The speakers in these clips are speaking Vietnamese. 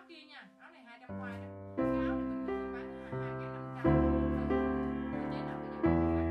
kia nha, áo này 200 khoai đó. Cái áo này mình bán hai cái 500. Cơ chế nào bây giờ mình bán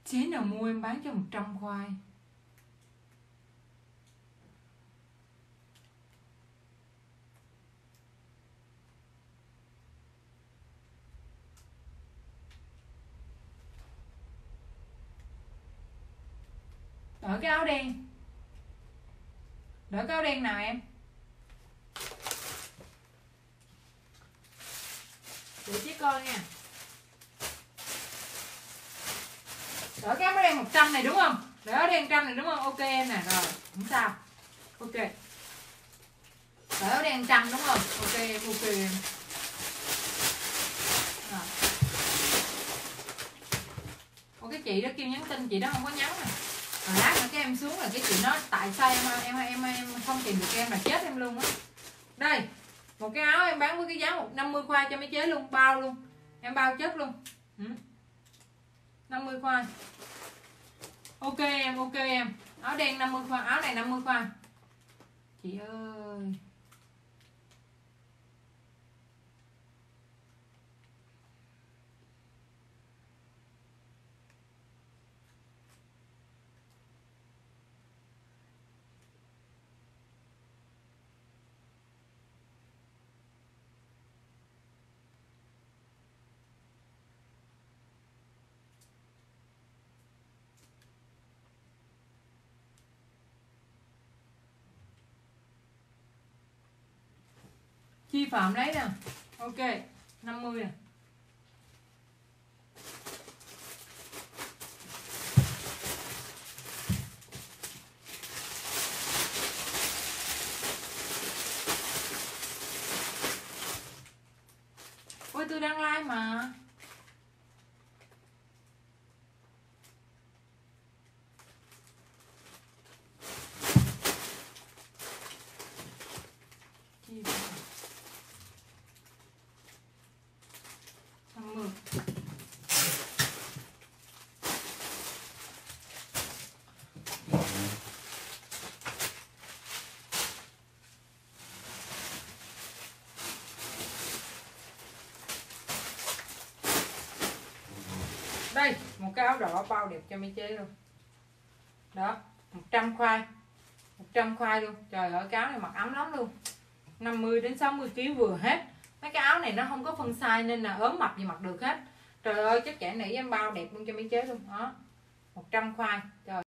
Chế nào mua em bán cho 100 khoai. Đợi cái áo đen. Đợi cái áo đen nào em? Để chị coi nha. Đợi cái áo đen 100 này đúng không? Đợi áo đen 100 này đúng không? Ok em nè, rồi, không sao. Ok. Đợi áo đen 100 đúng không? Ok em, ok em. Rồi. Ô cái chị đó kêu nhắn tin, chị đó không có nhắn nè. Rồi lát nữa cái em xuống là cái chị nói tại sao em không tìm được em là chết em luôn á. Đây, một cái áo em bán với cái giá 150 khoai cho mấy chế luôn, bao luôn. Em bao chất luôn. 50 khoai. Ok em, ok em. Áo đen 50 khoai, áo này 50 khoai. Chị ơi. Chi Phạm lấy nè. Ok, 50 nè. Ôi tôi đang like mà. Chi Phạm 50. Đây, một cái áo đỏ bao đẹp cho mấy chế luôn. Đó, 100 khoai. 100 khoai luôn. Trời ơi, cái áo này mặc ấm lắm luôn. 50 đến 60 kg vừa hết. Mấy cái áo này nó không có phân size nên là ốm mập gì mặc được hết. Trời ơi, chắc chắn nỉ em bao đẹp luôn cho mấy chế luôn. Đó. 100 khoai. Trời